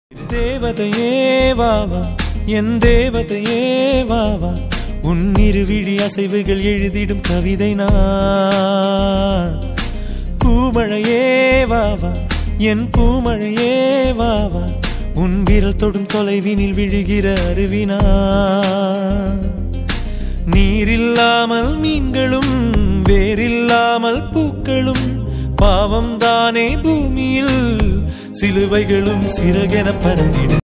தேவதையே வாவா என் தேவதையே வாவா உன் இருவிழி அசைவுகள் எழுதிடும் கவிதை நான் பூமழையே வாவா என் பூமழையே வாவா உன் விரல் தொடும் தொலைவினில் விழுகிற அருவினா நீரில்லாமல் மீன்களும் வேரில்லாமல் பூக்களும் பாவம் தானே பூமியில் சிலுவைகளும் சிறகென பறந்திடும்